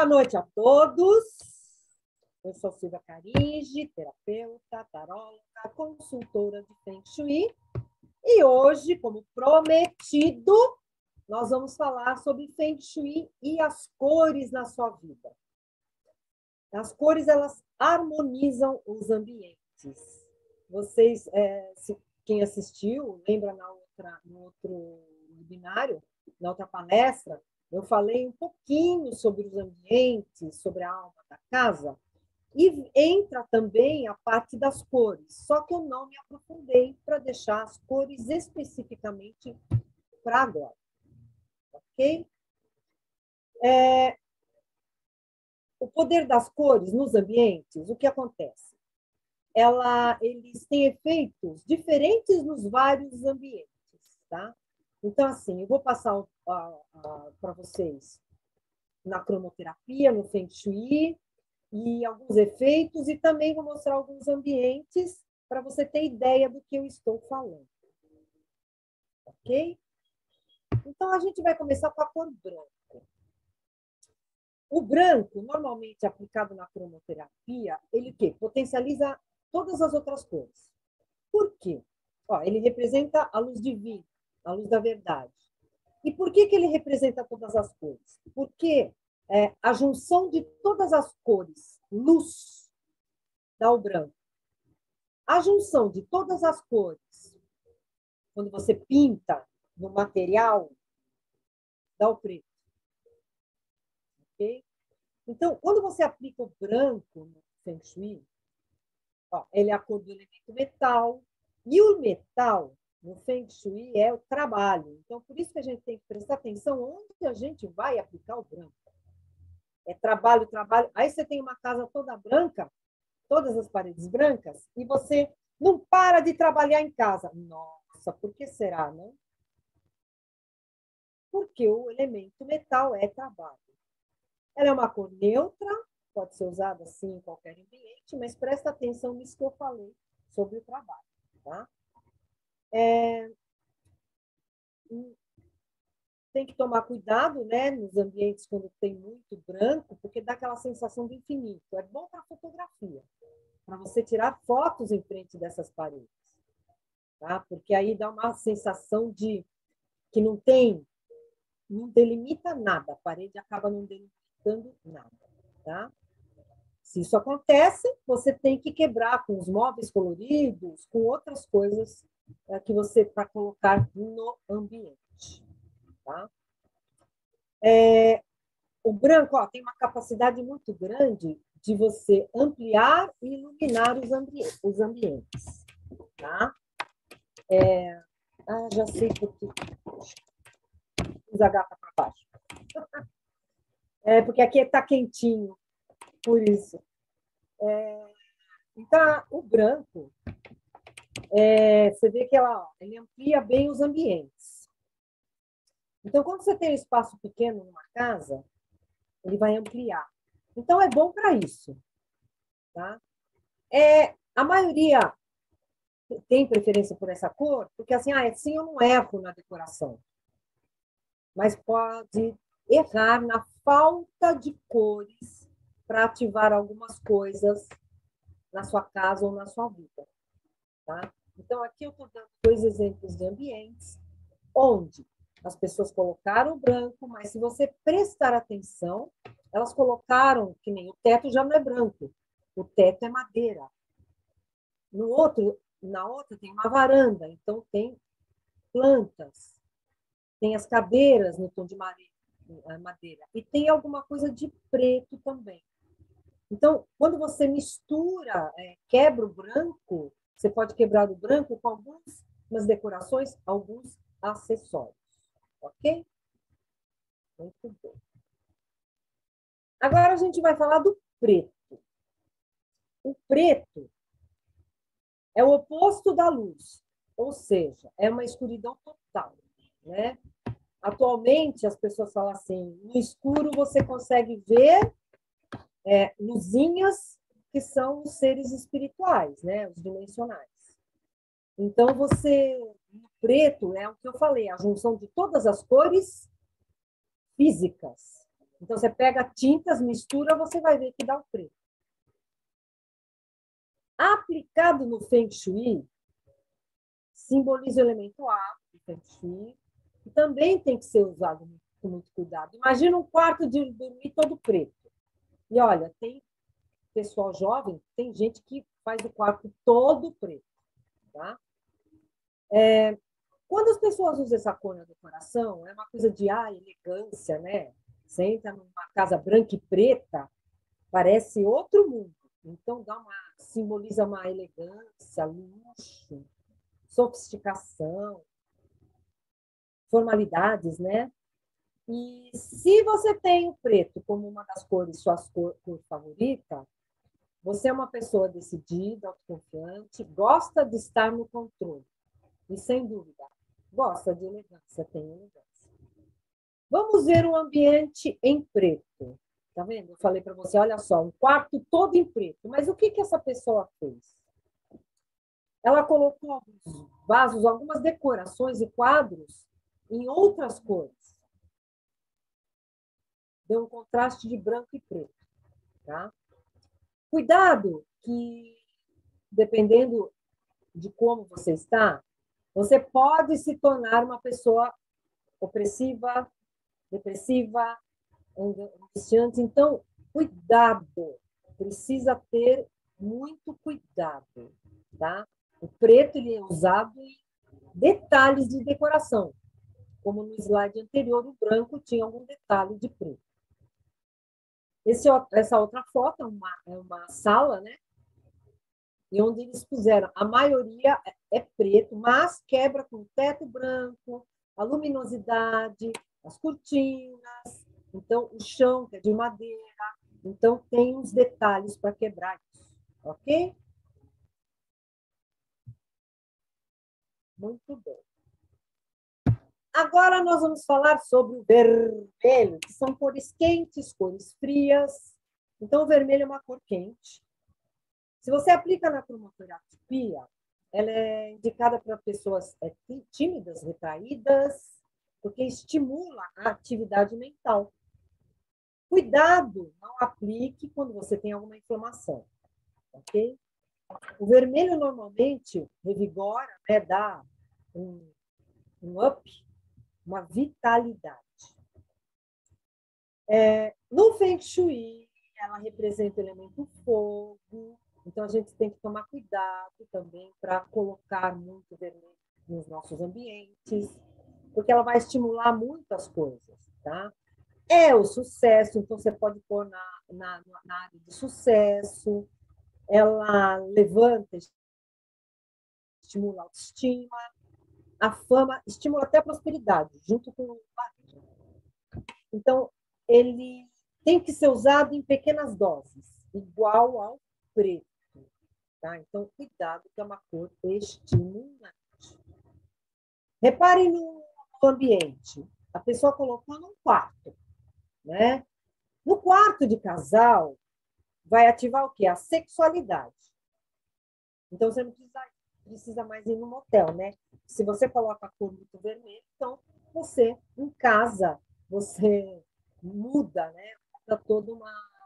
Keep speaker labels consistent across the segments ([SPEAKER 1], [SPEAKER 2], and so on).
[SPEAKER 1] Boa noite a todos. Eu sou Silvia Caringe, terapeuta, taróloga, consultora de Feng Shui. E hoje, como prometido, nós vamos falar sobre Feng Shui e as cores na sua vida. As cores, elas harmonizam os ambientes. Vocês, quem assistiu, lembra no outro webinário, na outra palestra, eu falei um pouquinho sobre os ambientes, sobre a alma da casa, e entra também a parte das cores, só que eu não me aprofundei para deixar as cores especificamente para agora. Ok? O poder das cores nos ambientes, o que acontece? Eles têm efeitos diferentes nos vários ambientes, tá? Então, assim, eu vou passar para vocês na cromoterapia, no Feng Shui, e alguns efeitos, e também vou mostrar alguns ambientes para você ter ideia do que eu estou falando. Ok? Então, a gente vai começar com a cor branca. O branco, normalmente aplicado na cromoterapia, ele o quê? Potencializa todas as outras cores. Por quê? Ele representa a luz divina, a luz da verdade. E por que ele representa todas as cores? Porque a junção de todas as cores, luz, dá o branco. A junção de todas as cores, quando você pinta no material, dá o preto. Ok? Então, quando você aplica o branco no Feng Shui, ele é a cor do elemento metal, e o metal, no Feng Shui, é o trabalho. Então, por isso que a gente tem que prestar atenção onde a gente vai aplicar o branco. É trabalho, trabalho. Aí você tem uma casa toda branca, todas as paredes brancas, e você não para de trabalhar em casa. Nossa, por que será, não? Porque o elemento metal é trabalho. Ela é uma cor neutra, pode ser usada assim em qualquer ambiente, mas presta atenção nisso que eu falei sobre o trabalho, tá? Tem que tomar cuidado, né, nos ambientes quando tem muito branco, porque dá aquela sensação de infinito. É bom para fotografia, para você tirar fotos em frente dessas paredes, tá? Porque aí dá uma sensação de que não delimita nada, a parede acaba não delimitando nada, tá? Se isso acontece, você tem que quebrar com os móveis coloridos, com outras coisas que você para colocar no ambiente, tá? O branco tem uma capacidade muito grande de você ampliar e iluminar os ambientes, tá? Já sei por que pus a gata para baixo. Porque aqui está quentinho, por isso. Então, o branco, você vê que ele amplia bem os ambientes. Então, quando você tem um espaço pequeno numa casa, ele vai ampliar. Então, é bom para isso. Tá? A maioria tem preferência por essa cor, porque assim eu não erro na decoração. Mas pode errar na falta de cores para ativar algumas coisas na sua casa ou na sua vida. Tá? Então, aqui eu estou dando 2 exemplos de ambientes onde as pessoas colocaram branco, mas se você prestar atenção, elas colocaram, que nem o teto já não é branco, o teto é madeira. Na outra tem uma varanda, então tem plantas, tem as cadeiras no tom de madeira, e tem alguma coisa de preto também. Então, quando você mistura, quebra o branco, você pode quebrar o branco com algumas decorações, alguns acessórios. Ok? Muito bem. Agora a gente vai falar do preto. O preto é o oposto da luz, ou seja, é uma escuridão total, né? Atualmente, as pessoas falam assim, no escuro você consegue ver luzinhas que são os seres espirituais, né? Os dimensionais. Então, o preto é o que eu falei, a junção de todas as cores físicas, Então, você pega tintas, mistura, você vai ver que dá o preto. Aplicado no Feng Shui, simboliza o elemento ar do Feng Shui, e também tem que ser usado com muito cuidado. Imagina um quarto de dormir todo preto. E olha, tem pessoal jovem, tem gente que faz o quarto todo preto. Tá? Quando as pessoas usam essa cor na decoração, é uma coisa de elegância, né? Você entra numa casa branca e preta, parece outro mundo. Então, simboliza uma elegância, luxo, sofisticação, formalidades, né? E se você tem o preto como uma das cores, sua cor favorita, você é uma pessoa decidida, autoconfiante, gosta de estar no controle. E, sem dúvida, gosta de elegância, tem elegância. Vamos ver um ambiente em preto. Tá vendo? Eu falei para você, olha só, um quarto todo em preto. Mas o que essa pessoa fez? Ela colocou alguns vasos, algumas decorações e quadros em outras cores. Deu um contraste de branco e preto. Tá? Cuidado que, dependendo de como você está, você pode se tornar uma pessoa opressiva, depressiva, angustiante. Então, cuidado. Precisa ter muito cuidado, tá? O preto ele é usado em detalhes de decoração. Como no slide anterior, o branco tinha algum detalhe de preto. Essa outra foto é uma sala, né? E onde eles puseram, a maioria é preto, mas quebra com teto branco, a luminosidade, as cortinas, então o chão que é de madeira, então tem uns detalhes para quebrar isso, ok? Muito bem. Agora nós vamos falar sobre o vermelho, que são cores quentes, cores frias. Então o vermelho é uma cor quente. Se você aplica na cromoterapia, ela é indicada para pessoas tímidas, retraídas, porque estimula a atividade mental. Cuidado, não aplique quando você tem alguma inflamação, ok? O vermelho normalmente revigora, né, dá um up, uma vitalidade. No Feng Shui, ela representa o elemento fogo, então a gente tem que tomar cuidado também para colocar muito vermelho nos nossos ambientes, porque ela vai estimular muitas coisas, tá? É o sucesso, então você pode pôr na área de sucesso, ela levanta, estimula a autoestima, a fama, estimula até a prosperidade, junto com o barulho. Então, ele tem que ser usado em pequenas doses, igual ao preto. Tá? Então, cuidado, que é uma cor estimulante. Reparem no ambiente. A pessoa colocou num quarto. Né? No quarto de casal, vai ativar o quê? A sexualidade. Então, você não precisa mais ir no motel, né? Se você coloca a cor muito vermelha, então você, em casa, você muda, né? Muda todo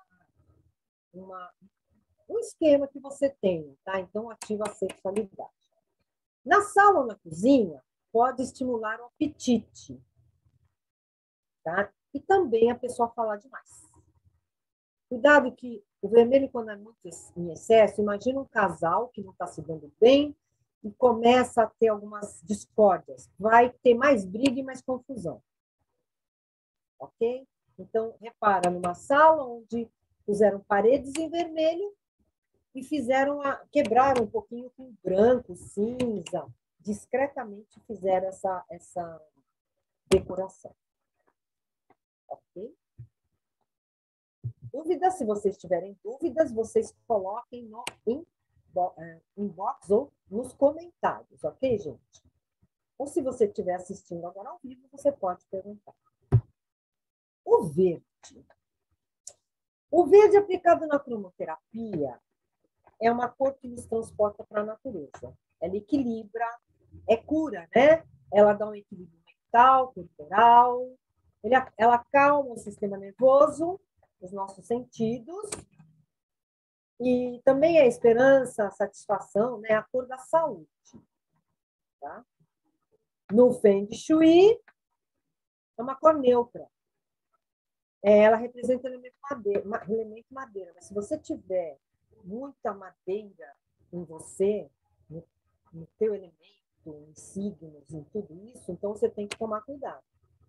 [SPEAKER 1] um esquema que você tem, tá? Então, ativa a sexualidade. Na sala ou na cozinha, pode estimular o apetite, tá? E também a pessoa falar demais. Cuidado que o vermelho, quando é muito em excesso, imagina um casal que não está se dando bem e começa a ter algumas discórdias. Vai ter mais briga e mais confusão. Ok? Então, repara, numa sala onde puseram paredes em vermelho e quebraram um pouquinho com branco, cinza, discretamente fizeram essa decoração. Ok? Dúvidas, se vocês tiverem dúvidas, vocês coloquem no inbox ou nos comentários, ok, gente? Ou se você estiver assistindo agora ao vivo, você pode perguntar. O verde. O verde aplicado na cromoterapia é uma cor que nos transporta para a natureza. Ela equilibra, é cura, né? Ela dá um equilíbrio mental, corporal. Ela acalma o sistema nervoso, os nossos sentidos, e também a esperança, a satisfação, né? A cor da saúde. Tá? No Feng Shui, é uma cor neutra. Ela representa o elemento madeira. Mas se você tiver muita madeira em você, no teu elemento, em signos, em tudo isso, então você tem que tomar cuidado.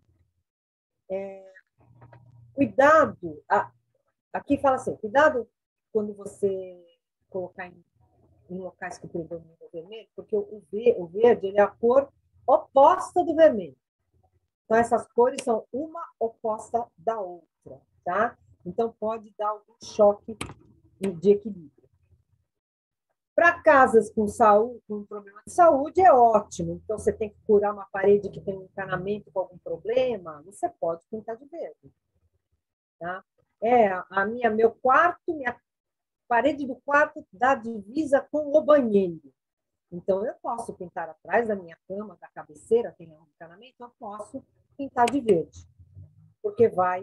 [SPEAKER 1] Cuidado, aqui fala assim, cuidado quando você colocar em locais que predominam o vermelho, porque o verde ele é a cor oposta do vermelho. Então, essas cores são uma oposta da outra, tá? Então, pode dar algum choque de equilíbrio. Para casas com saúde, com problema de saúde, é ótimo. Então, você tem que curar uma parede que tem um encanamento com algum problema, você pode pintar de verde. Tá? Meu quarto, minha parede do quarto dá divisa com o banheiro. Então, eu posso pintar atrás da minha cama, da cabeceira, tem um encanamento, eu posso pintar de verde. Porque vai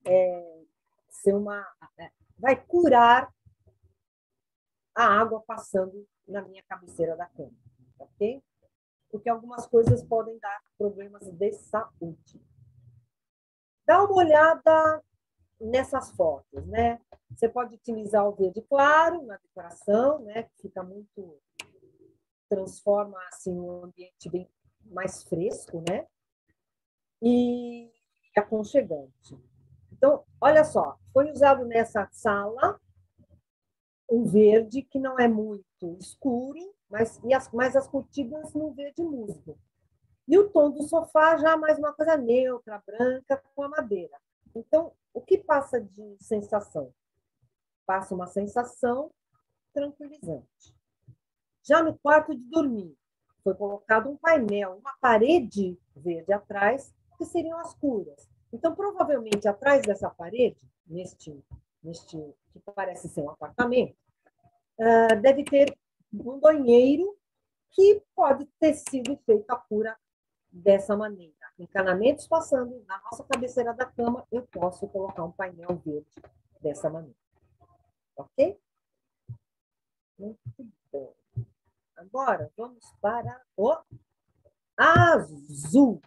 [SPEAKER 1] vai curar a água passando na minha cabeceira da cama, ok? Porque algumas coisas podem dar problemas de saúde. Dá uma olhada nessas fotos, né? Você pode utilizar o verde claro na decoração, né? Que fica muito transforma assim um ambiente bem mais fresco, né? E aconchegante. Então, olha só, foi usado nessa sala um verde que não é muito escuro, mas as cortinas no verde musgo. E o tom do sofá já mais uma coisa neutra, branca, com a madeira. Então, o que passa de sensação? Passa uma sensação tranquilizante. Já no quarto de dormir, foi colocado um painel, uma parede verde atrás, que seriam as curas. Então, provavelmente, atrás dessa parede, neste que parece ser um apartamento, deve ter um banheiro que pode ter sido feita a cura dessa maneira. Encanamentos passando na nossa cabeceira da cama, eu posso colocar um painel verde dessa maneira. Ok? Muito bom. Agora, vamos para o azul.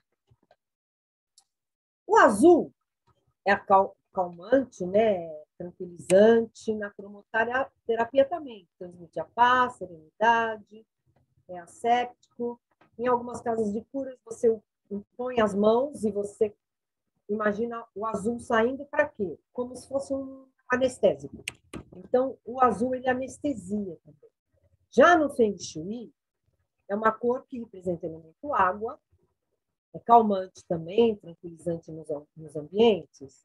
[SPEAKER 1] O azul é calmante, né? Tranquilizante, na cromoterapia também. Transmite a paz, serenidade, é asséptico. Em algumas casas de curas, você põe as mãos e você imagina o azul saindo para quê? Como se fosse um anestésico. Então, o azul, ele anestesia também. Já no Feng Shui, é uma cor que representa o elemento água, é calmante também, tranquilizante nos ambientes.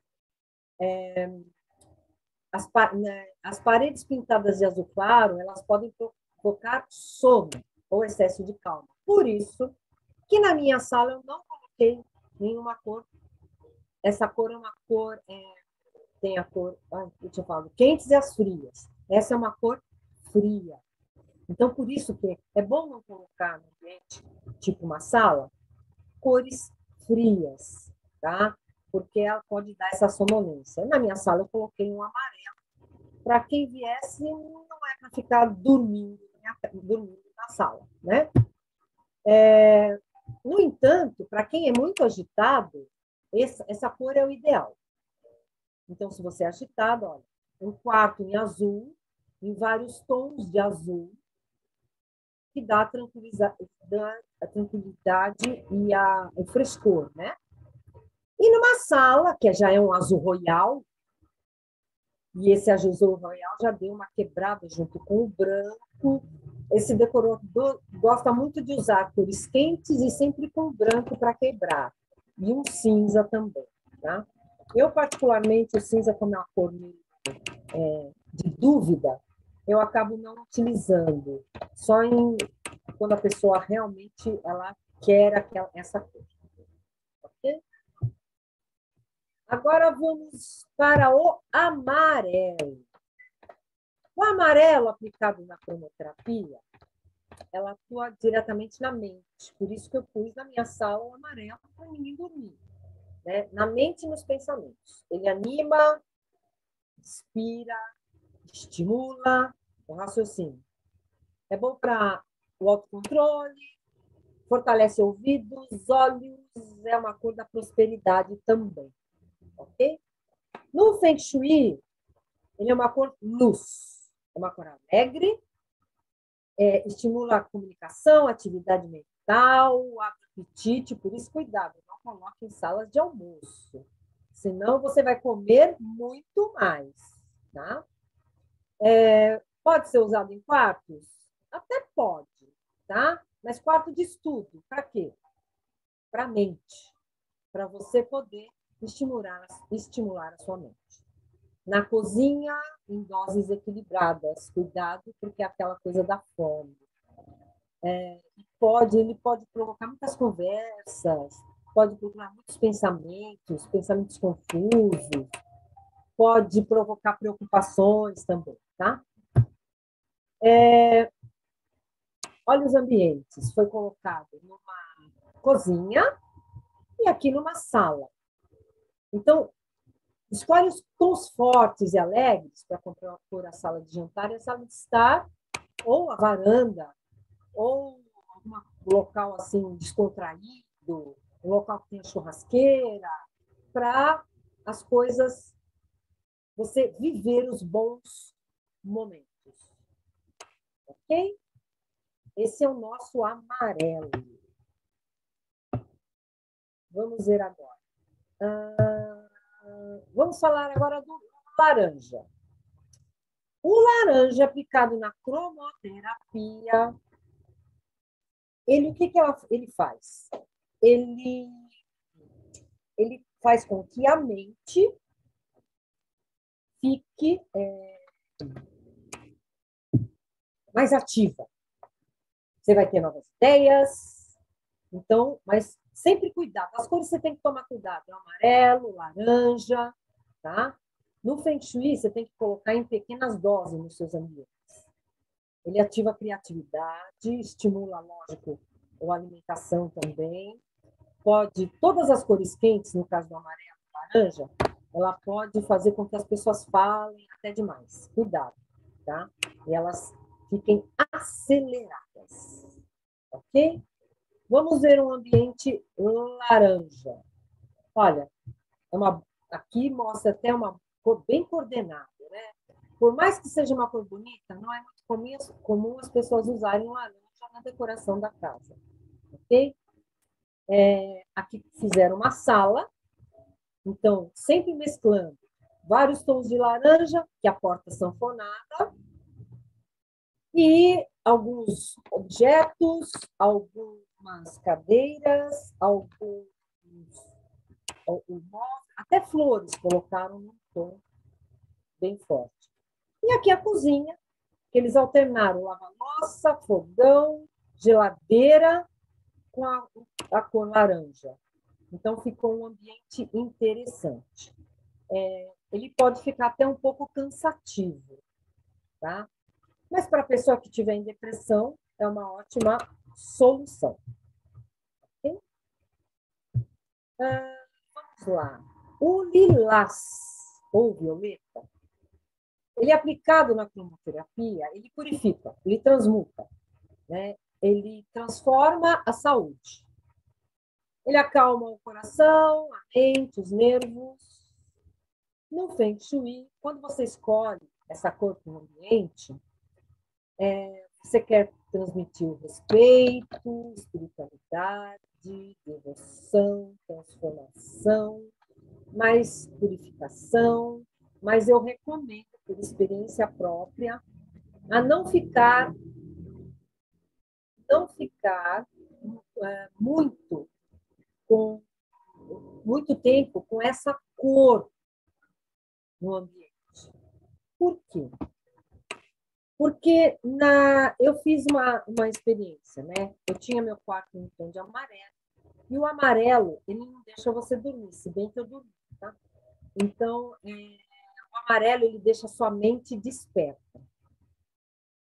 [SPEAKER 1] As paredes pintadas de azul claro, elas podem provocar sono ou excesso de calma. Por isso que na minha sala eu não coloquei nenhuma cor. Essa cor é uma cor, tem a cor, eu tinha falado, quentes e as frias. Essa é uma cor fria. Então, por isso que é bom não colocar no ambiente, tipo uma sala, cores frias, tá? Porque ela pode dar essa sonolência. Na minha sala, eu coloquei um amarelo. Para quem viesse, não é para ficar dormindo na sala, né? No entanto, para quem é muito agitado, essa cor é o ideal. Então, se você é agitado, olha, um quarto em azul, em vários tons de azul, que dá a tranquilidade e o frescor, né? E numa sala, que já é um azul royal, e esse azul royal já deu uma quebrada junto com o branco. Esse decorador gosta muito de usar cores quentes e sempre com branco para quebrar. E um cinza também, tá? Eu, particularmente, o cinza, como é uma cor de dúvida, eu acabo não utilizando. Só quando a pessoa realmente ela quer essa cor. Ok? Agora vamos para o amarelo. O amarelo aplicado na cromoterapia, ela atua diretamente na mente. Por isso que eu pus na minha sala o amarelo para ninguém dormir. né? Na mente e nos pensamentos. Ele anima, inspira, estimula o raciocínio. É bom para o autocontrole, fortalece ouvidos, olhos, é uma cor da prosperidade também, ok? No Feng Shui, ele é uma cor luz, é uma cor alegre, estimula a comunicação, atividade mental, apetite, por isso cuidado, não coloque em salas de almoço, senão você vai comer muito mais, tá? Pode ser usado em quartos? Até pode, tá? Mas quarto de estudo, para quê? Para a mente, para você poder estimular a sua mente. Na cozinha, em doses equilibradas, cuidado, porque é aquela coisa da fome. Ele pode provocar muitas conversas, pode provocar muitos pensamentos confusos, pode provocar preocupações também, tá? Olha os ambientes. Foi colocado numa cozinha e aqui numa sala. Então, escolhe os tons fortes e alegres para compor a sala de jantar e a sala de estar, ou a varanda, ou algum local assim descontraído, um local que tenha churrasqueira, para as coisas, você viver os bons momentos. Ok? Esse é o nosso amarelo. Vamos ver agora. Vamos falar agora do laranja. O laranja aplicado na cromoterapia, o que ele faz? Ele faz com que a mente fique mais ativa. Você vai ter novas ideias, então, mas sempre cuidado. As cores você tem que tomar cuidado. É o amarelo, o laranja, tá? No Feng Shui, você tem que colocar em pequenas doses nos seus ambientes. Ele ativa a criatividade, estimula, lógico, a alimentação também. Todas as cores quentes, no caso do amarelo e laranja, ela pode fazer com que as pessoas falem até demais. Cuidado, tá? E elas fiquem aceleradas, ok? Vamos ver um ambiente laranja. Olha, aqui mostra até uma cor bem coordenada, né? Por mais que seja uma cor bonita, não é muito comum as pessoas usarem laranja na decoração da casa, ok? Aqui fizeram uma sala, então, sempre mesclando vários tons de laranja, que é a porta sanfonada, e alguns objetos, algumas cadeiras, até flores colocaram num tom bem forte. E aqui a cozinha, que eles alternaram lava-louça, fogão, geladeira com a cor laranja. Então, ficou um ambiente interessante. Ele pode ficar até um pouco cansativo, tá? Mas para a pessoa que estiver em depressão, é uma ótima solução. Okay? Vamos lá. O lilás, ou violeta, ele é aplicado na cromoterapia, ele purifica, ele transmuta, né? Ele transforma a saúde. Ele acalma o coração, a mente, os nervos. No Feng Shui, quando você escolhe essa cor para o ambiente, você quer transmitir o respeito, espiritualidade, devoção, transformação, mais purificação, mas eu recomendo, por experiência própria, a não ficar muito tempo com essa cor no ambiente. Por quê? Porque eu fiz uma experiência, né? Eu tinha meu quarto em tom de amarelo, e o amarelo, ele não deixa você dormir, se bem que eu dormi, tá? Então, o amarelo, ele deixa a sua mente desperta.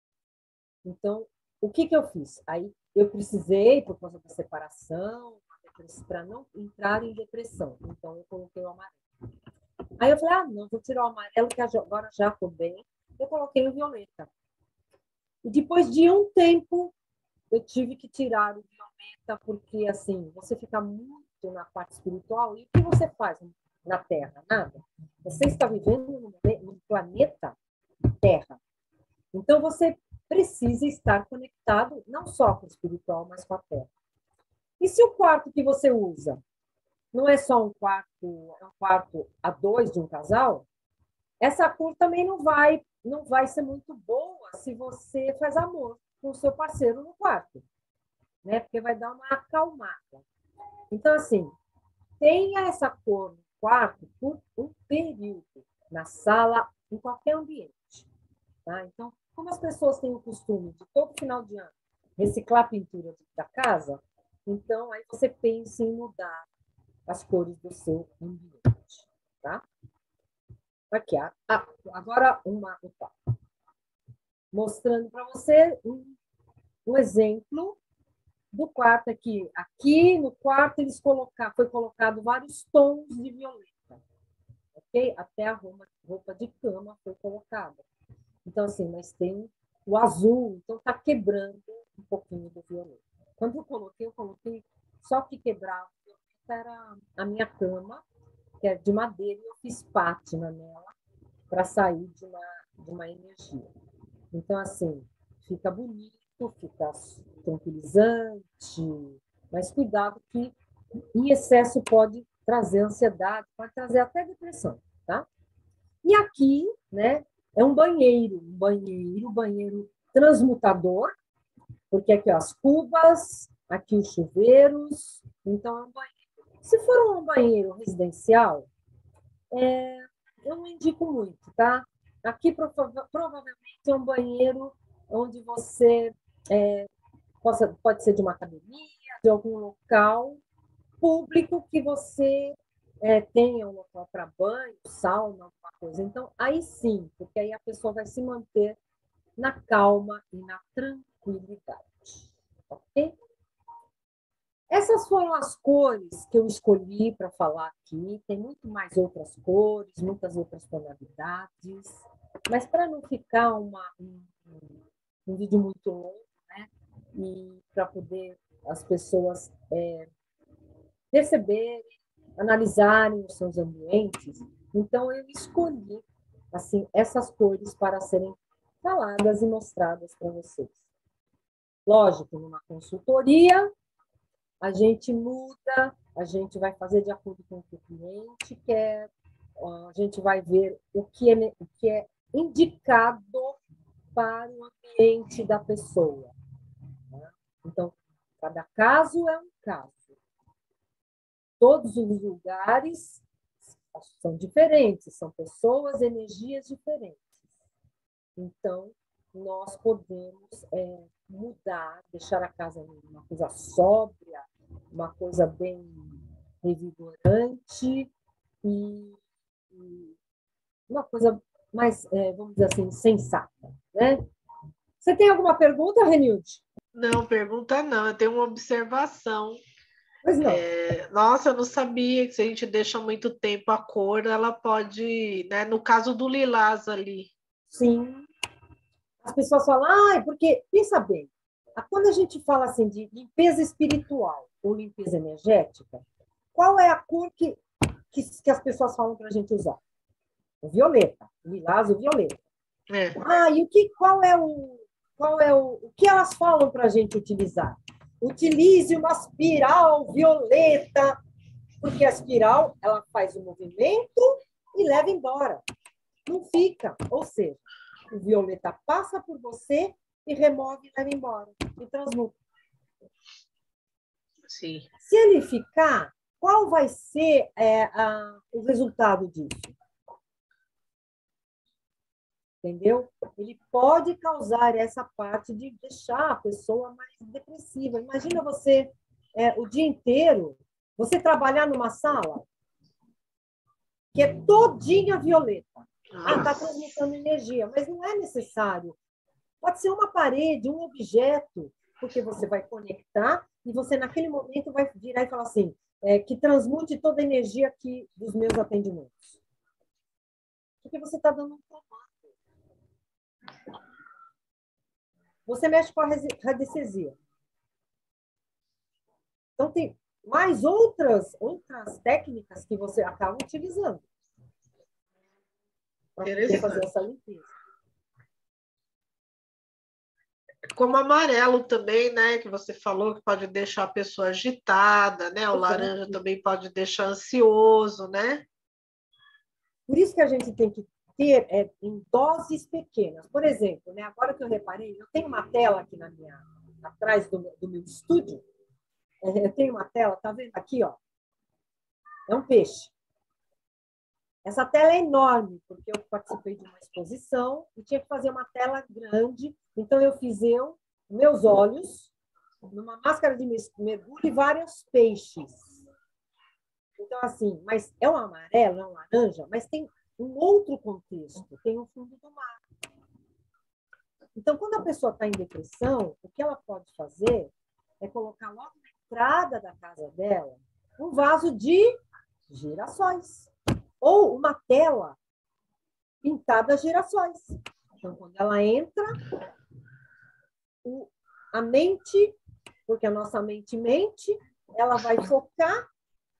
[SPEAKER 1] Então, o que eu fiz? Aí, eu precisei, por causa da separação, para não entrar em depressão. Então, eu coloquei o amarelo. Aí eu falei, não, vou tirar o amarelo, que agora já estou bem. Eu coloquei o violeta. E depois de um tempo, eu tive que tirar o violeta, porque, assim, você fica muito na parte espiritual, e o que você faz na Terra? Nada. Você está vivendo no planeta Terra. Então, você precisa estar conectado não só com o espiritual, mas com a Terra. E se o quarto que você usa não é só um quarto a dois de um casal, essa cor também não vai ser muito boa se você faz amor com o seu parceiro no quarto, né? Porque vai dar uma acalmada. Então, assim, tenha essa cor no quarto por um período, na sala, em qualquer ambiente. Tá? Então, como as pessoas têm o costume de todo final de ano reciclar a pintura da casa, então aí você pensa em mudar as cores do seu ambiente. Tá? Aqui, agora mostrando para você um exemplo do quarto aqui. Aqui no quarto foi colocado vários tons de violeta, ok? Até a roupa de cama foi colocada. Então, assim, mas tem o azul, então está quebrando um pouquinho do violeta. Quando eu coloquei só que quebrava o violeta era a minha cama, que é de madeira, e eu fiz pátina nela para sair de uma energia. Então, assim, fica bonito, fica tranquilizante, mas cuidado que em excesso pode trazer ansiedade, pode trazer até depressão, tá? E aqui, né, é um banheiro transmutador, porque aqui ó, as cubas, aqui os chuveiros, então é um banheiro. Se for um banheiro residencial, eu não indico muito, tá? Aqui provavelmente é um banheiro onde você pode ser de uma academia, de algum local público que você tenha um local para banho, sauna, alguma coisa. Então, aí sim, porque aí a pessoa vai se manter na calma e na tranquilidade. Ok? Essas foram as cores que eu escolhi para falar aqui. Tem muito mais outras cores, muitas outras tonalidades. Mas para não ficar um vídeo muito longo, né? E para poder as pessoas perceberem, analisarem os seus ambientes, então eu escolhi assim essas cores para serem faladas e mostradas para vocês. Lógico, numa consultoria, a gente muda, a gente vai fazer de acordo com o que o cliente quer, a gente vai ver o que é indicado para o ambiente da pessoa. Né? Então, cada caso é um caso. Todos os lugares são diferentes, são pessoas, energias diferentes. Então, nós podemos mudar, deixar a casa uma coisa sóbria, uma coisa bem revigorante e uma coisa mais, vamos dizer assim, sensata. Né? Você tem alguma pergunta, Renilde?
[SPEAKER 2] Não, pergunta não, eu tenho uma observação.
[SPEAKER 1] Pois não.
[SPEAKER 2] Nossa, eu não sabia que se a gente deixa muito tempo a cor, ela pode, né? No caso do lilás ali.
[SPEAKER 1] Sim. As pessoas falam, porque, pensa bem, quando a gente fala assim de limpeza espiritual ou limpeza energética, qual é a cor que as pessoas falam para a gente usar? O violeta, o lilás, o violeta. E o que elas falam para a gente utilizar? Utilize uma espiral violeta, porque a espiral ela faz o movimento e leva embora. Não fica, ou seja, o violeta passa por você e remove e leva embora, e transmuta.
[SPEAKER 2] Sim.
[SPEAKER 1] Se ele ficar, qual vai ser o resultado disso? Entendeu? Ele pode causar essa parte de deixar a pessoa mais depressiva. Imagina você, o dia inteiro, você trabalhar numa sala que é todinha violeta. Está transmutando energia, mas não é necessário. Pode ser uma parede, um objeto, porque você vai conectar e você, naquele momento, vai virar e falar assim, que transmute toda a energia aqui dos meus atendimentos. Porque você está dando um comando. Você mexe com a radiestesia. Então, tem mais outras técnicas que você acaba utilizando para poder fazer essa limpeza.
[SPEAKER 2] Como amarelo também, né? Que você falou que pode deixar a pessoa agitada, né? O laranja também pode deixar ansioso, né?
[SPEAKER 1] Por isso que a gente tem que ter em doses pequenas. Por exemplo, né? Agora que eu reparei, eu tenho uma tela aqui atrás do meu estúdio. Eu tenho uma tela, tá vendo aqui, ó? É um peixe. Essa tela é enorme, porque eu participei de uma exposição e tinha que fazer uma tela grande. Então, eu fiz meus olhos, numa máscara de mergulho e vários peixes. Então, assim, mas é um amarelo, é um laranja, mas tem um outro contexto, tem um fundo do mar. Então, quando a pessoa está em depressão, o que ela pode fazer é colocar logo na entrada da casa dela um vaso de girassóis. Ou uma tela pintada a girassóis. Então, quando ela entra, a mente, porque a nossa mente mente, ela vai focar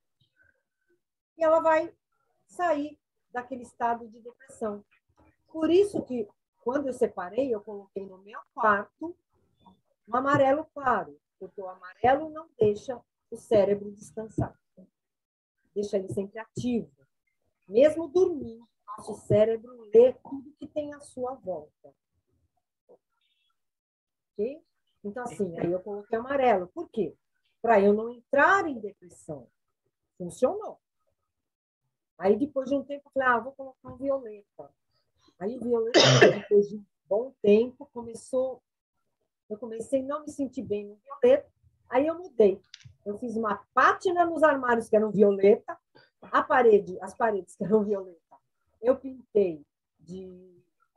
[SPEAKER 1] e ela vai sair daquele estado de depressão. Por isso que, quando eu separei, eu coloquei no meu quarto um amarelo claro, porque o amarelo não deixa o cérebro descansar. Deixa ele sempre ativo. Mesmo dormindo, nosso cérebro lê tudo que tem à sua volta. Ok? Então, assim, aí eu coloquei amarelo. Por quê? Para eu não entrar em depressão. Funcionou. Aí, depois de um tempo, eu falei, vou colocar um violeta. Aí, o violeta, depois de um bom tempo, eu comecei a não me sentir bem no violeta. Aí, eu mudei. Eu fiz uma pátina nos armários, que eram violeta. As paredes, que eram violeta. Eu pintei de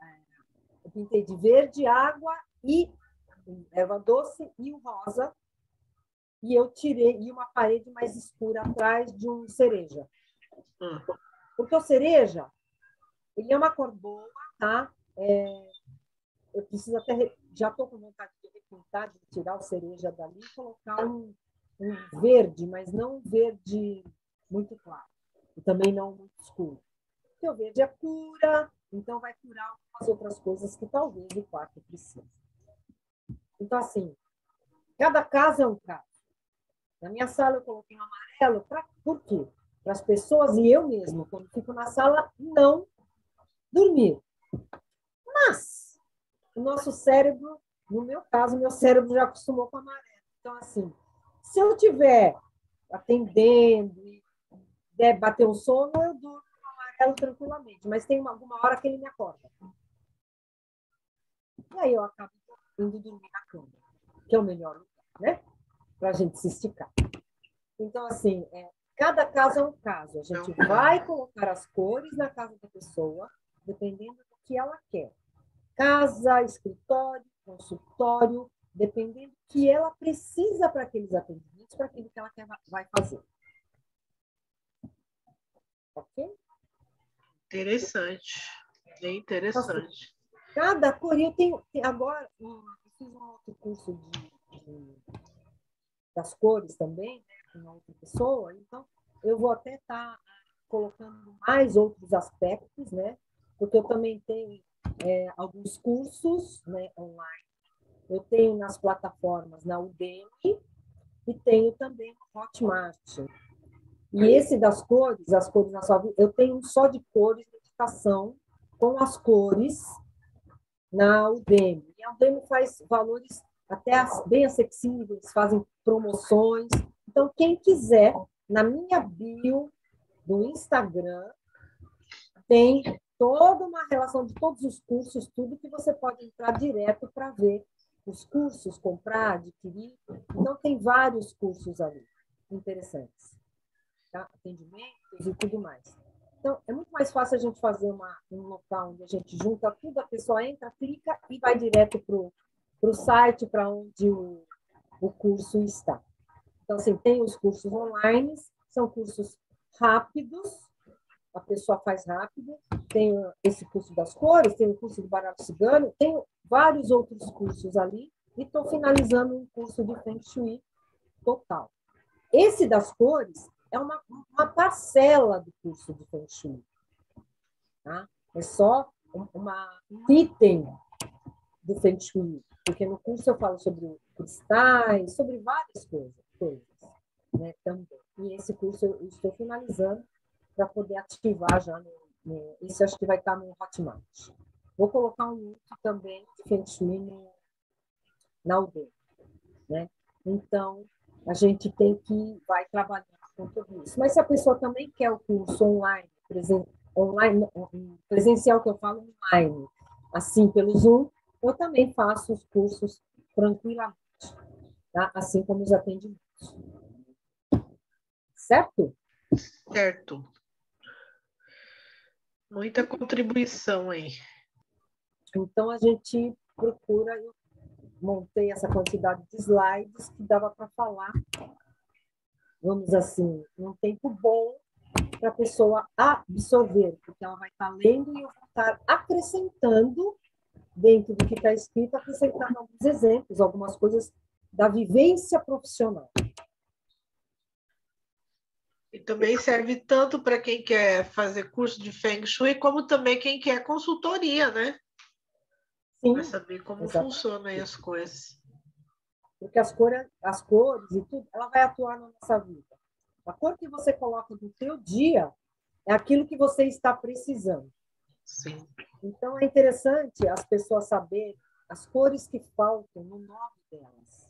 [SPEAKER 1] verde, água e erva doce e o rosa. E eu tirei uma parede mais escura atrás de um cereja. Porque o cereja, ele é uma cor boa, tá? Eu preciso até... Já estou com vontade de repintar, de tirar o cereja dali e colocar um verde, mas não um verde muito claro. E também não muito escuro. Porque o verde é cura, então vai curar algumas outras coisas que talvez o quarto precise. Então, assim, cada caso é um caso. Na minha sala eu coloquei um amarelo, por quê? Para as pessoas e eu mesmo, quando fico na sala, não dormir. Mas o nosso cérebro, no meu caso, meu cérebro já acostumou com amarelo. Então, assim, se eu estiver atendendo e der bater um sono, eu durmo com amarelo tranquilamente. Mas tem alguma hora que ele me acorda. E aí eu acabo indo dormir na cama, que é o melhor lugar, né? Para a gente se esticar. Então, assim, cada caso é um caso. A gente vai colocar as cores na casa da pessoa, dependendo do que ela quer. Casa, escritório, consultório, dependendo do que ela precisa para aqueles atendimentos, para aquilo que ela vai fazer. Ok?
[SPEAKER 2] Interessante. Bem interessante.
[SPEAKER 1] Cada cor, eu tenho agora, eu fiz um outro curso das cores também, né, com uma outra pessoa, então eu vou até estar colocando mais outros aspectos, né, porque eu também tenho alguns cursos, né, online, eu tenho nas plataformas, na Udemy, e tenho também no Hotmart. E esse das cores, as cores na sua vida, eu tenho um só de cores, meditação, com as cores na Udemy. E a Udemy faz valores até bem acessíveis, fazem promoções. Então, quem quiser, na minha bio do Instagram, tem toda uma relação de todos os cursos, tudo que você pode entrar direto para ver os cursos, comprar, adquirir. Então, tem vários cursos ali interessantes. Tá? Atendimentos e tudo mais. Então, é muito mais fácil a gente fazer um local onde a gente junta tudo, a pessoa entra, clica e vai direto para o site para onde o curso está. Então, assim, tem os cursos online, são cursos rápidos, a pessoa faz rápido, tem esse curso das cores, tem o curso do baralho cigano, tem vários outros cursos ali, e estou finalizando um curso de Feng Shui total. Esse das cores é uma parcela do curso de Feng Shui. Tá? É só um item do Feng Shui, porque no curso eu falo sobre cristais, sobre várias coisas, né, também. E esse curso eu estou finalizando para poder ativar já. Isso acho que vai estar no Hotmart. Vou colocar um link também de Feng Shui na Udemy, né? Então, a gente vai trabalhar com tudo isso. Mas se a pessoa também quer o curso online, presencial que eu falo online, assim pelo Zoom, eu também faço os cursos tranquilamente, tá? Assim como os atendimentos. Certo?
[SPEAKER 2] Certo. Muita contribuição aí.
[SPEAKER 1] Então, a gente procura, eu montei essa quantidade de slides que dava para falar, vamos assim, num tempo bom para a pessoa absorver, porque ela vai estar lendo e eu vou estar acrescentando, dentro do que está escrito, acrescentando alguns exemplos, algumas coisas da vivência profissional.
[SPEAKER 2] E também serve tanto para quem quer fazer curso de Feng Shui, como também quem quer consultoria, né?
[SPEAKER 1] Sim,
[SPEAKER 2] para saber como
[SPEAKER 1] exatamente.
[SPEAKER 2] funcionam aí as coisas.
[SPEAKER 1] Porque as cores e tudo, ela vai atuar na nossa vida. A cor que você coloca no seu dia é aquilo que você está precisando.
[SPEAKER 2] Sim.
[SPEAKER 1] Então, é interessante as pessoas saberem as cores que faltam no nome delas.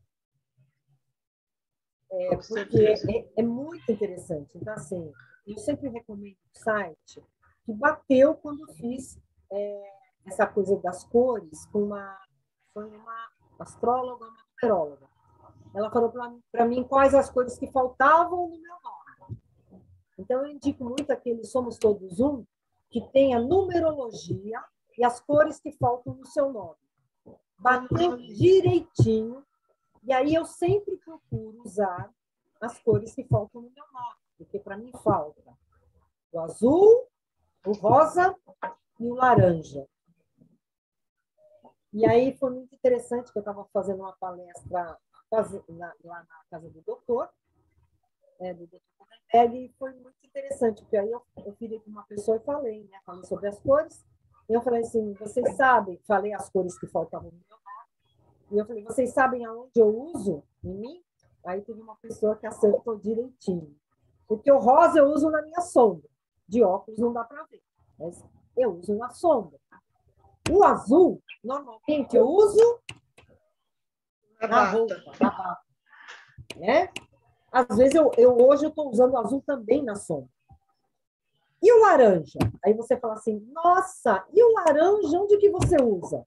[SPEAKER 1] Porque é muito interessante. Então, assim, eu sempre recomendo o site que bateu quando fiz essa coisa das cores com foi uma astróloga, uma numeróloga. Ela falou para mim quais as cores que faltavam no meu nome. Então, eu indico muito aquele Somos Todos Um, que tem a numerologia e as cores que faltam no seu nome. Bateu direitinho, e aí eu sempre procuro usar as cores que faltam no meu nome, porque para mim falta o azul, o rosa e o laranja. E aí foi muito interessante que eu estava fazendo uma palestra lá na casa do doutor Gutenberg, e foi muito interessante, porque aí eu virei com uma pessoa e falei sobre as cores, e eu falei assim, vocês sabem, falei as cores que faltavam no meu nome, e eu falei, vocês sabem aonde eu uso em mim? Aí teve uma pessoa que acertou direitinho, porque o rosa eu uso na minha sombra, de óculos não dá para ver, mas eu uso na sombra. O azul, normalmente, eu uso na roupa, na bata. Né? Às vezes, hoje eu estou usando o azul também na sombra. E o laranja? Aí você fala assim, nossa, e o laranja, onde que você usa?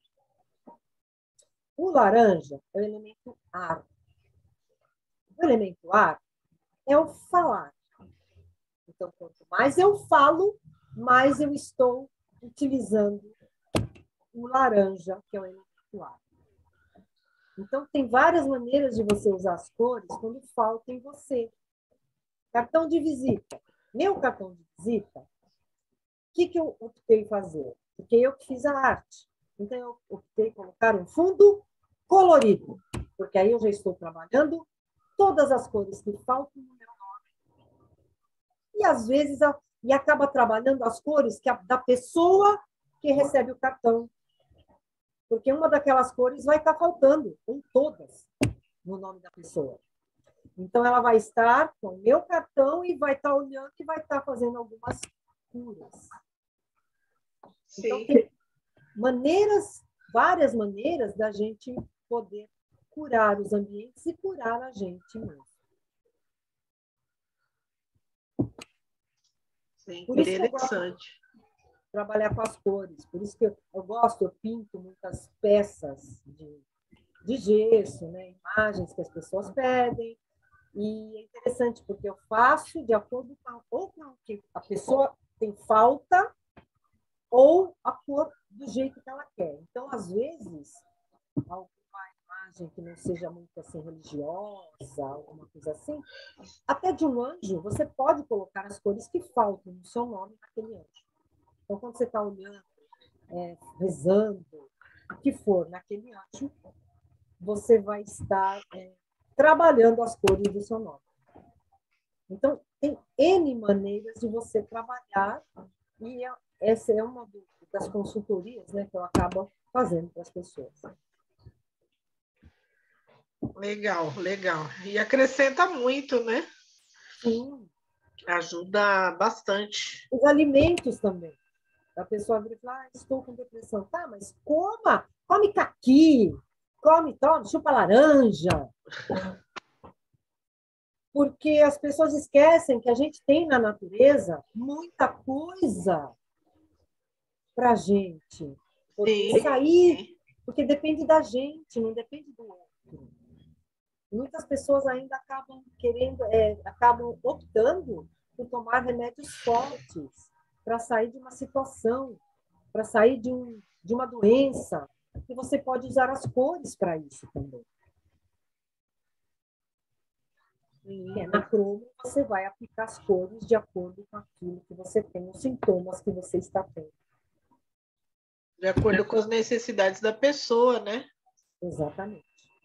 [SPEAKER 1] O laranja é o elemento ar. O elemento ar é o falar. Então, quanto mais eu falo, mais eu estou utilizando o laranja, que é o elemento ar. Então, tem várias maneiras de você usar as cores quando falta em você. Cartão de visita. Meu cartão de visita, o que eu optei fazer? Porque eu que fiz a arte. Então, eu optei colocar um fundo colorido, porque aí eu já estou trabalhando todas as cores que faltam no meu nome. E, às vezes, acaba trabalhando as cores da pessoa que recebe o cartão. Porque uma daquelas cores vai estar faltando, ou todas, no nome da pessoa. Então, ela vai estar com o meu cartão e vai estar olhando e vai estar fazendo algumas curas.
[SPEAKER 2] Sim.
[SPEAKER 1] Então, tem várias maneiras da gente poder curar os ambientes e curar a gente mesmo.
[SPEAKER 2] Sim,
[SPEAKER 1] Por isso que eu
[SPEAKER 2] interessante.
[SPEAKER 1] gosto de trabalhar com as cores. Por isso que eu pinto muitas peças de gesso, né? Imagens que as pessoas pedem. E é interessante, porque eu faço de acordo com o que a pessoa tem falta ou a cor do jeito que ela quer. Então, às vezes, alguma imagem que não seja muito assim religiosa, alguma coisa assim, até de um anjo, você pode colocar as cores que faltam no seu nome naquele anjo. Então, quando você está olhando, rezando, o que for naquele anjo, você vai estar trabalhando as cores do seu nome. Então, tem N maneiras de você trabalhar, e essa é uma das consultorias, né, que eu acabo fazendo para as pessoas.
[SPEAKER 2] Legal, legal. E acrescenta muito, né?
[SPEAKER 1] Sim.
[SPEAKER 2] Ajuda bastante.
[SPEAKER 1] Os alimentos também. A pessoa vira e fala, estou com depressão. Tá, mas coma, come caqui, toma, chupa laranja. Porque as pessoas esquecem que a gente tem na natureza muita coisa para a gente poder sair, porque depende da gente, não depende do outro. Muitas pessoas ainda acabam acabam optando por tomar remédios fortes para sair de uma situação, para sair de uma doença, e você pode usar as cores para isso também. Na cromo, você vai aplicar as cores de acordo com aquilo que você tem, os sintomas que você está tendo.
[SPEAKER 2] De acordo com as necessidades da pessoa, né?
[SPEAKER 1] Exatamente.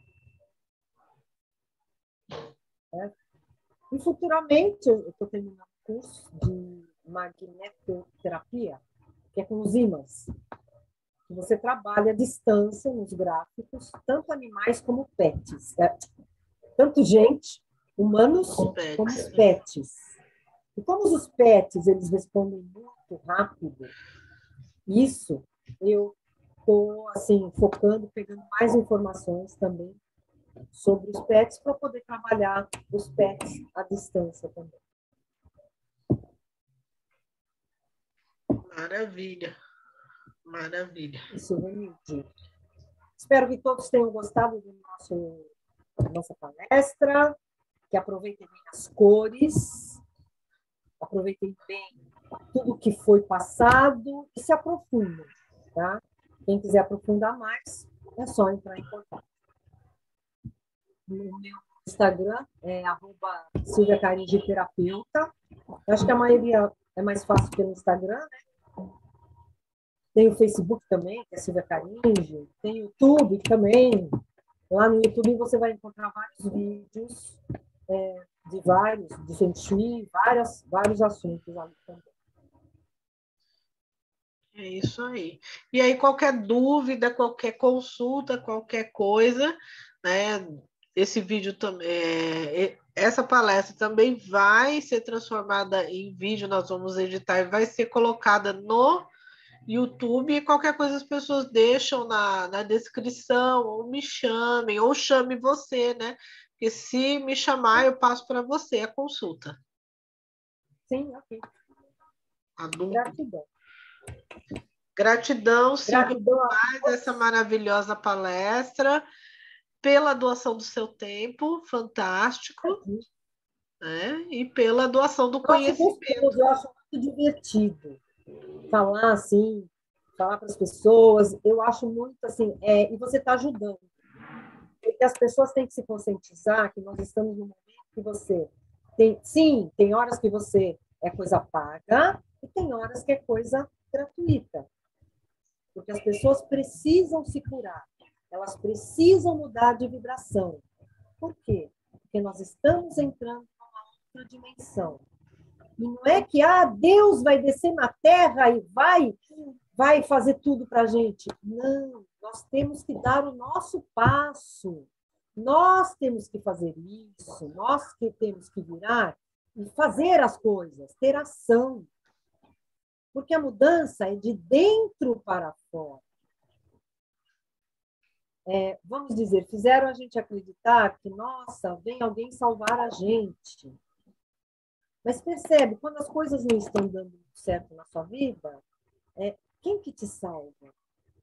[SPEAKER 1] E futuramente, eu estou terminando um curso de magnetoterapia, que é com os ímãs. Você trabalha à distância nos gráficos, tanto animais como pets. Tanto gente, humanos, como os pets. E como os pets, eles respondem muito rápido, isso eu estou assim, focando, pegando mais informações também sobre os pets para poder trabalhar os pets à distância também.
[SPEAKER 2] Maravilha. Maravilha.
[SPEAKER 1] Isso, Renilde. Espero que todos tenham gostado da nossa palestra, que aproveitem bem as cores, aproveitem bem tudo que foi passado e se aprofundem, tá? Quem quiser aprofundar mais, é só entrar em contato. No meu Instagram é @silviacaringeterapeuta. Acho que a maioria é mais fácil pelo Instagram, né? Tem o Facebook também, que é Silvia Caringe. Tem o YouTube também. Lá no YouTube você vai encontrar vários vídeos de Feng Shui, vários assuntos ali também.
[SPEAKER 2] É isso aí. E aí, qualquer dúvida, qualquer consulta, qualquer coisa, né? Esse vídeo também, essa palestra também vai ser transformada em vídeo, nós vamos editar e vai ser colocada no YouTube. E qualquer coisa as pessoas deixam na descrição, ou me chamem, ou chame você, né? Porque se me chamar, eu passo para você a consulta.
[SPEAKER 1] Sim, ok. Gratidão.
[SPEAKER 2] Gratidão, Silvia, por mais essa maravilhosa palestra, pela doação do seu tempo, fantástico, né? E pela doação do conhecimento.
[SPEAKER 1] Eu acho muito divertido falar assim, falar para as pessoas, eu acho muito assim, e você está ajudando. Porque as pessoas têm que se conscientizar que nós estamos no momento que você tem horas que você é coisa paga e tem horas que é coisa gratuita. Porque as pessoas precisam se curar, elas precisam mudar de vibração. Por quê? Porque nós estamos entrando numa outra dimensão. E não é que Deus vai descer na Terra e vai fazer tudo para a gente. Não, nós temos que dar o nosso passo. Nós temos que fazer isso, nós que temos que virar e fazer as coisas, ter ação. Porque a mudança é de dentro para fora. Vamos dizer, fizeram a gente acreditar que, nossa, vem alguém salvar a gente. Mas percebe, quando as coisas não estão dando certo na sua vida, quem que te salva?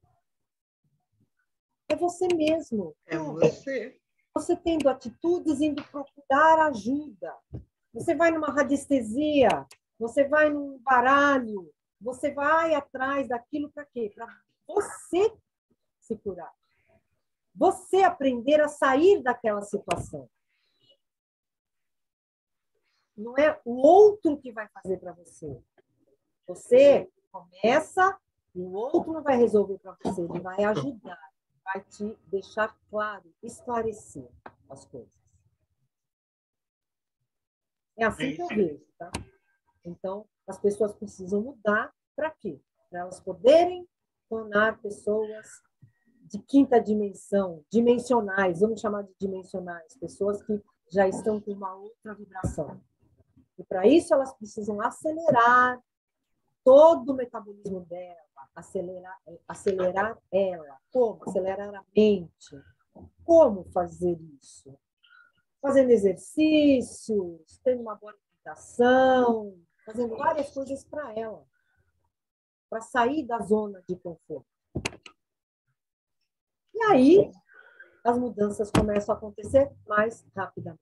[SPEAKER 1] É você mesmo.
[SPEAKER 2] É você.
[SPEAKER 1] Você tendo atitudes, indo procurar ajuda. Você vai numa radiestesia, você vai num baralho, você vai atrás daquilo para quê? Para você se curar. você aprender a sair daquela situação. Não é o outro que vai fazer para você. Você começa e o outro não vai resolver para você, ele vai ajudar, vai te deixar claro, esclarecer as coisas. É assim que eu vejo, tá? Então, as pessoas precisam mudar para quê? Para elas poderem tornar pessoas de quinta dimensão, dimensionais, vamos chamar de dimensionais, pessoas que já estão com uma outra vibração. E para isso elas precisam acelerar todo o metabolismo dela, acelerar ela. Como? Acelerar a mente. Como fazer isso? Fazendo exercícios, tendo uma boa alimentação, fazendo várias coisas para ela, para sair da zona de conforto. E aí, as mudanças começam a acontecer mais rapidamente.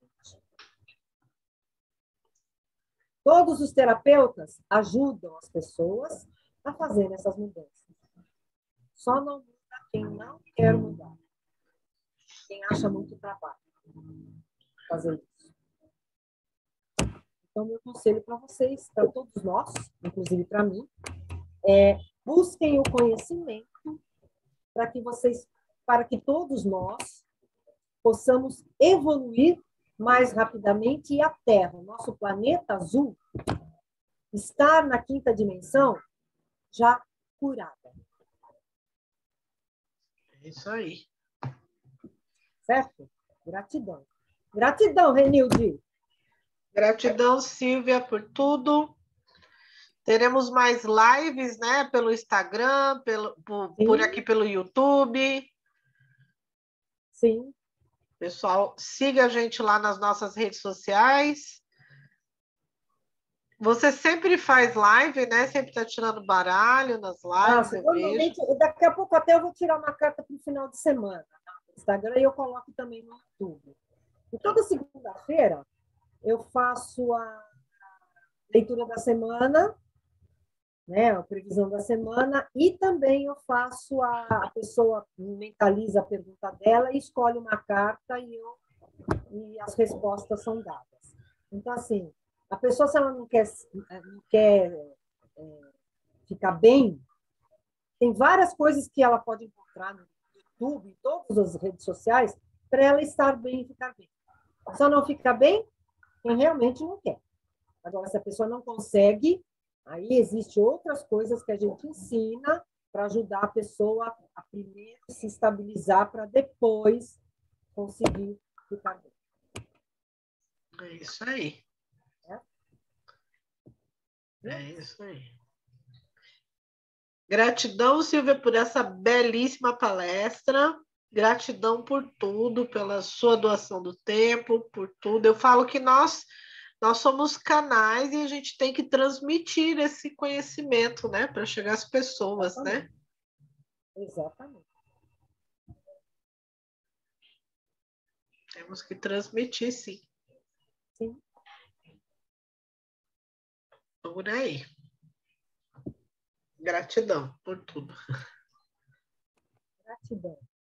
[SPEAKER 1] Todos os terapeutas ajudam as pessoas a fazerem essas mudanças. Só não muda quem não quer mudar. Quem acha muito trabalho fazer isso. Então, meu conselho para vocês, para todos nós, inclusive para mim, é busquem o conhecimento para que todos nós possamos evoluir mais rapidamente e a Terra, o nosso planeta azul, estar na quinta dimensão já curada.
[SPEAKER 2] É isso aí.
[SPEAKER 1] Certo? Gratidão. Gratidão, Renilde.
[SPEAKER 2] Gratidão, Silvia, por tudo. Teremos mais lives, né? Pelo Instagram, por aqui pelo YouTube.
[SPEAKER 1] Sim.
[SPEAKER 2] Pessoal, siga a gente lá nas nossas redes sociais. Você sempre faz live, né? Sempre está tirando baralho nas lives, eu vejo.
[SPEAKER 1] Daqui a pouco até eu vou tirar uma carta para o final de semana no Instagram e eu coloco também no YouTube. E toda segunda-feira eu faço a leitura da semana, né? A previsão da semana, e também eu faço a pessoa mentaliza a pergunta dela e escolhe uma carta e as respostas são dadas. Então, assim, a pessoa, se ela não quer ficar bem, tem várias coisas que ela pode encontrar no YouTube, em todas as redes sociais, para ela estar bem e ficar bem. Só não fica bem quem realmente não quer. Agora, se a pessoa não consegue, aí existem outras coisas que a gente ensina para ajudar a pessoa a primeiro se estabilizar para depois conseguir ficar bem.
[SPEAKER 2] É isso aí.
[SPEAKER 1] É?
[SPEAKER 2] É isso aí. Gratidão, Silvia, por essa belíssima palestra. Gratidão por tudo, pela sua doação do tempo, por tudo. Eu falo que nós somos canais e a gente tem que transmitir esse conhecimento, né, para chegar às pessoas,
[SPEAKER 1] Exatamente.
[SPEAKER 2] né?
[SPEAKER 1] Exatamente.
[SPEAKER 2] Temos que transmitir, sim.
[SPEAKER 1] Sim.
[SPEAKER 2] Por aí. Gratidão por tudo.
[SPEAKER 1] Gratidão.